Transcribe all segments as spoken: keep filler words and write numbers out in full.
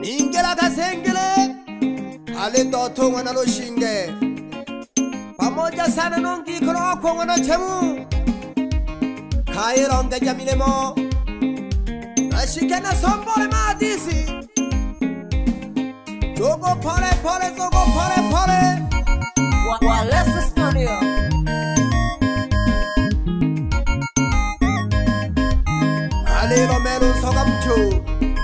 ingela kasengele alendo thongwana lo shinge pamoja sana nongi kro khongwana chemu khaye ronge jamilemo ashikena sombole madisi jogo pole pole jogo pole pole Wallace Studio. alelo melu sogamchu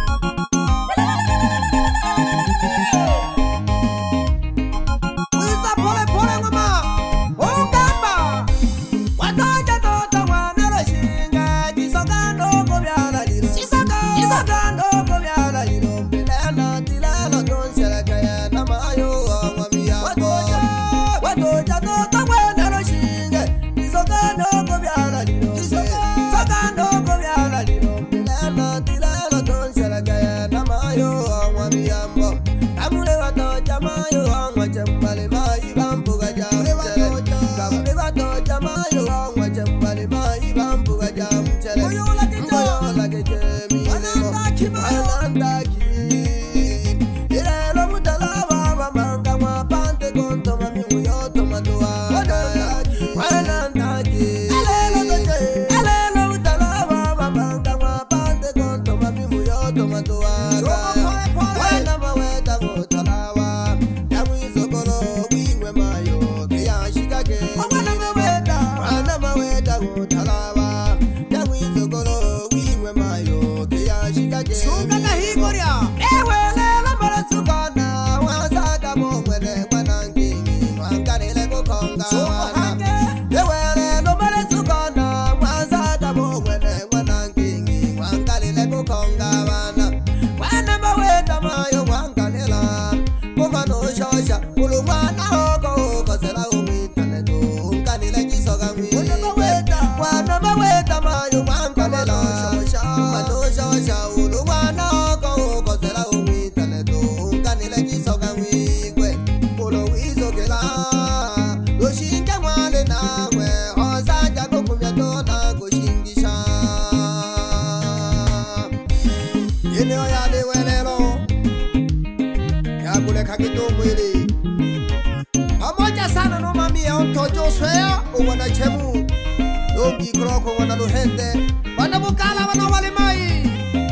pamoja sana no mami ontojo swea uwana chemu dongi kroko wana luhende wana bukala wana wale mai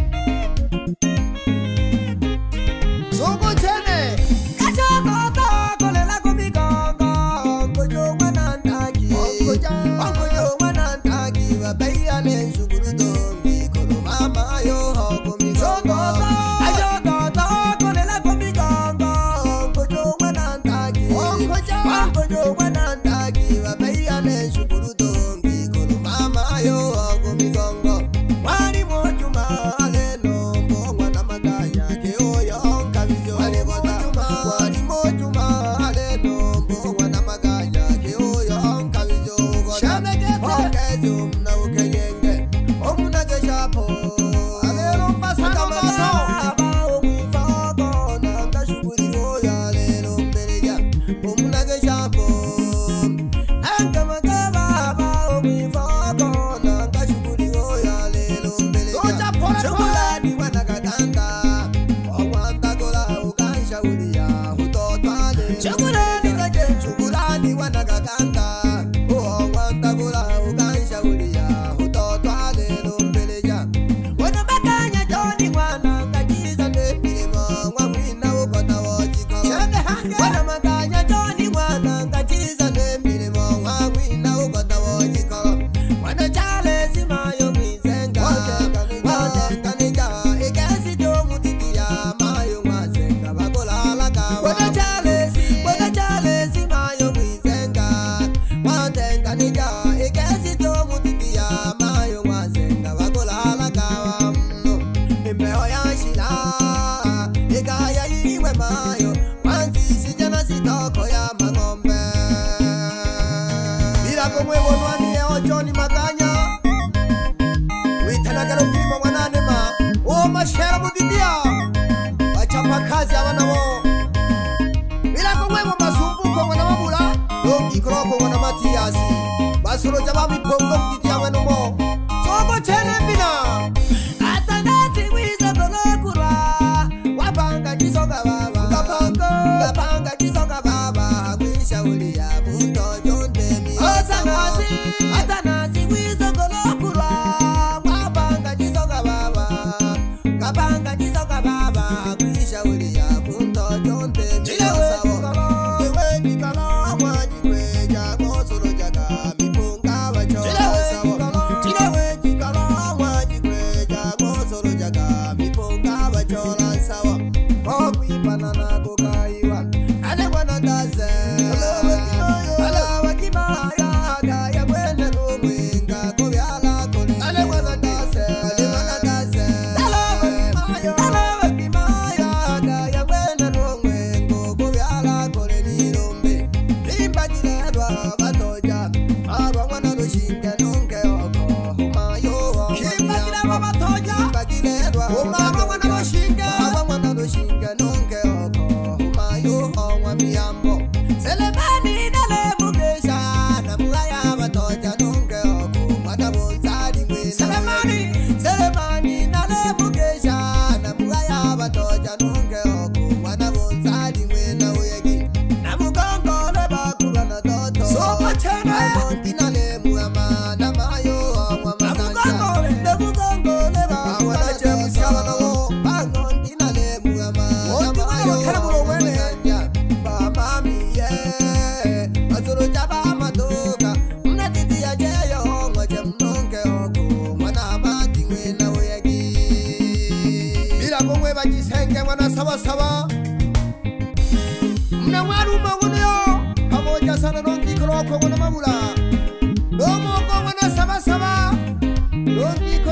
sogo chene kacho toto kolela kumigongo kojo wana ntaki kojo wana ntaki wabaya le shukuru dongi kono mama yo hoko migongo kazi abana bo bila ko mwe masumbuko mwana mabula dongi kroko mwana Matiasi basuro jababi pongo kiti abana mo sogo chene bina atanati wiza bolo kurwa wapanga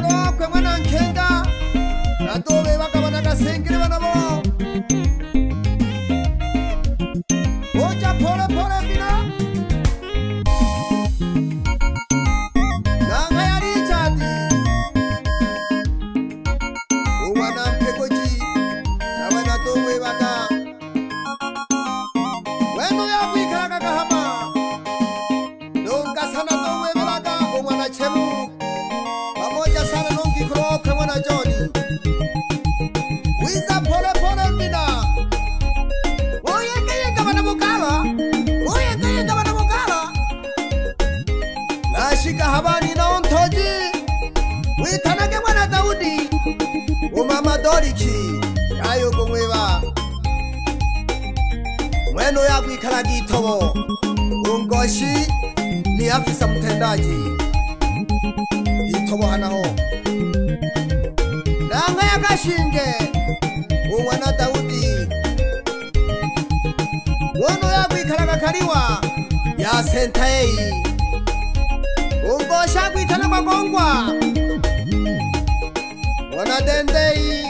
ikoro kwe mwana nkenga natobe bakabana gasengere banabo oja pole pole bina nanga yari chandi umwana mpekoji nawe natobe baka wenu ya kwikaraga gahama nunga sana tobe belaga umwana chemu pamoja sana nungi ikoro kwe mwana Joni wiza pole pole bina oyenga yenga bana mukala oyenga yenga bana mukala nashika habari na ontoji witanage mwana Daudi umama Doriki ayo gomweba mweno ya kwikala gitobo ungoshi ni afisa mtendaji gitobo hanaho nanga ya gashinge umwana Daudi wono ya kwikala kariwa ya sentei ungosha kwitana magongwa wana dendei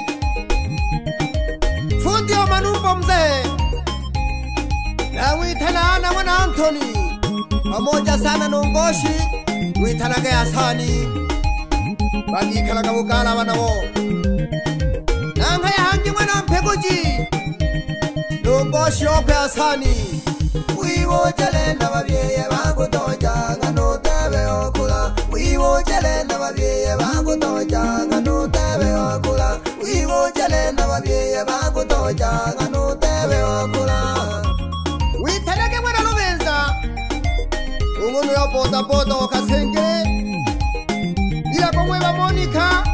fundi wa manumbo mzee na witana na wana Anthony pamoja sana nongoshi witana ga Hasani bagi kala kabukala wanabo nanga ya hangi mwana Mpegoji nongoshi okwe Hasani wiwo jale na babyeye bangu toja ngano tebe okula wiwo jale na babyeye bangu toja ngano tebe okula wiwo jale na babyeye bangu toja ngano tebe okula witanage mwana Lubenza umuntu ya boda boda okasenge ila komweba Monica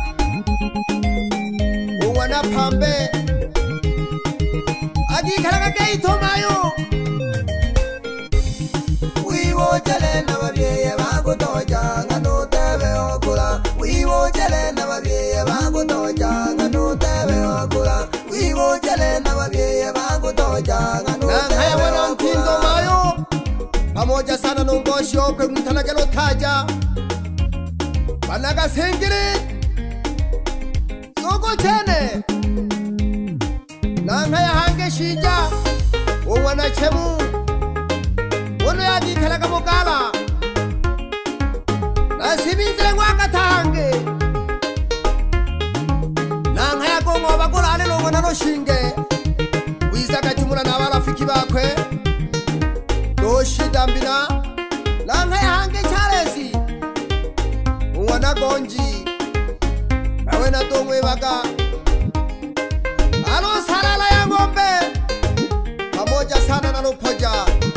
umwana Pambe agikaraga geito mayo wiwo jale na babyeye bangu toja ngano tebe okula wiwo jale na babyeye bangu toja ngano tebe okula wiwo jale na babyeye bangu toja ngano tebe okula ntindo mayo pamoja sana nongoshi okwe mtanage lotaja banaga sengere soko chene nanga ya hange shija umwana chemu wono ya gikala kamukala nasibinzire ngwaka tange nanga ya gongo bakora ale longo na roshinge wiza kachumura na barafiki bakwe doshida mbina nanga ya hange Charles umwana Gonji awe na tongwe baka alo salala ya ngombe pamoja sana na Lupoja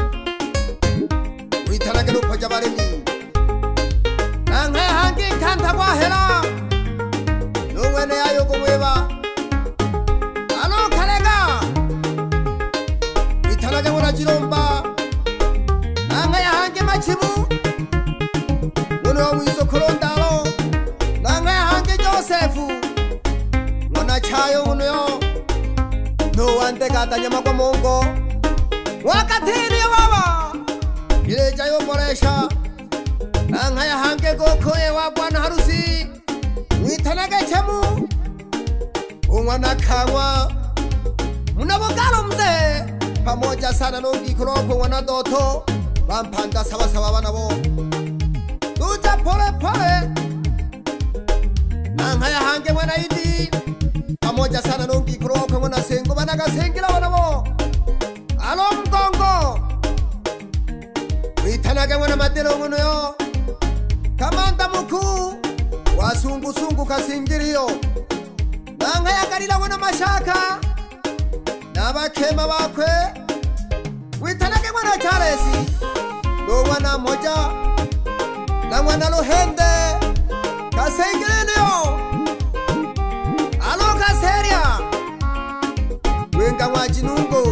witanage Lupoja bareni nanga hangi kanta kwa hela nungwene ayo kumweba alo kalega witanage mwana Jiromba nanga hangi Machibu wono wa mwiso Kurondalo nanga hangi Josefu mwana Chayo uno yo no wante kata nyama kwa Mongo wakatiri ya baba ileja yo moresha nanga ya hange gokoye wa bwana harusi witanage chemu umwana Kangwa munabogalo mzee pamoja sana nongi kuroko wana Doto bampanda sawa sawa banabo tuja pole pole nanga ya hange mwana Idi pamoja sana nongi kuroko mwana Sengo banaga sengira banabo alo Mgongo witanage mwana Matero muno yo kamanda mukuu wasungu sungu kasingiriyo nanga ya Galila mwana Mashaka nabakema bakwe witanage mwana Charles no mwana Moja na mwana Luhende kasengiriyo alo Kaseria wenga mwajinungo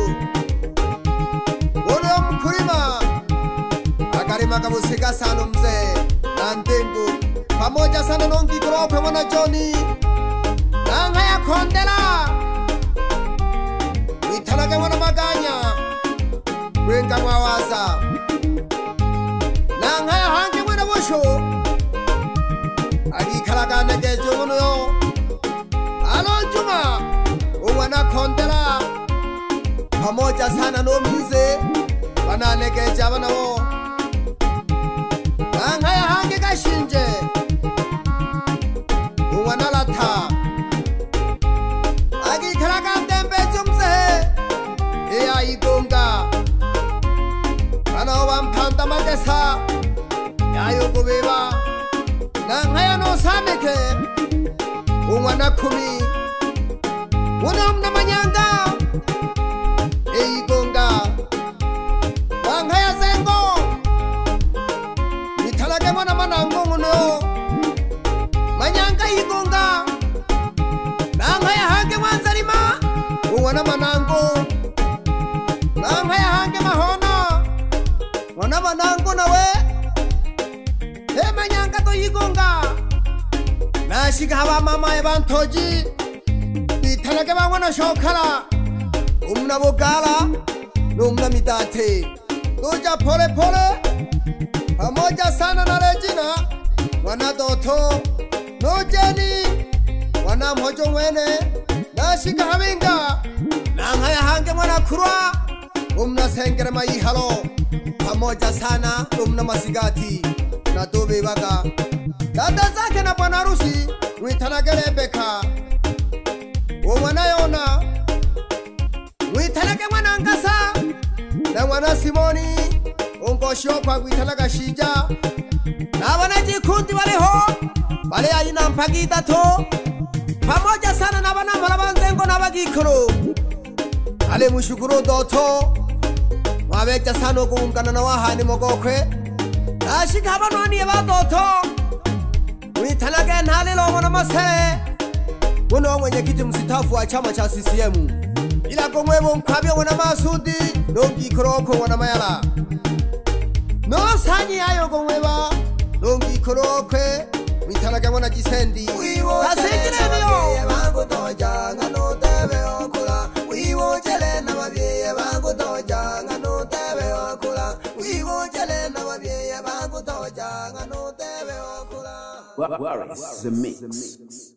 wono mkulima akarima kabusiga sana mzee na Ndengu pamoja sana nongi kurope mwana Joni nanga ya Kondela witanage mwana Maganya wenga mwawaza nanga ya hangi mwana Bosho agikalaga negejo pamoja sana no mize bananegeje abana bo Angaya hange gashinje Umwana lata Agi karaga tembe jumse Eya igonga Bana wampanta magesa Yayo kubeba Nangaya no sameke Umwana kumi Unam na manyanga Eyi gonga Nangaya zengo Nitalage mwana manango muno Manyanga igonga Nangaya hange wanzarima Uwana manango Nangaya hange mahona Wana manango nawe He manyanga to igonga Nashika hawa mama ebantoji Nitalage wana shokala Umna bogala Numna midate Doja pole pole Pamoja sana na Regina Wana doto No Jenny Wana mhojo mwene Nashika haminga Nangaya hange mwana kurwa Umna sengere maihalo Pamoja sana Umna masigati Na dobe baga Dada zake na bwana harusi Mwitanage Rebeka Umwana yona Mwitanage mwana ngasa Na mwana Simoni Ungo shopa Mwitanage shija Na wana jikundi waleho Wale ayina mpagida to Pamoja sana na wana marabanzengo na bagikuru Ale mushukuru doto Mwabeja sana kuungana na wahani mogokwe Nashika haba nwani eba doto Mwitanage nhali lomo na masere Uno mwenye kiti msitafu wa chama cha C C M Ila kumwebo mkabia wana masudi Nongi kuroko wana mayala No sanyi ayo kumweba Nongi kurokwe Mwitanage wana jisendi Kasengile niyo Wangu toja ngano tebe okula Wiwo jele na mabie Wangu toja ngano tebe okula Wiwo jele na mabie Wangu toja ngano tebe okula What is the mix?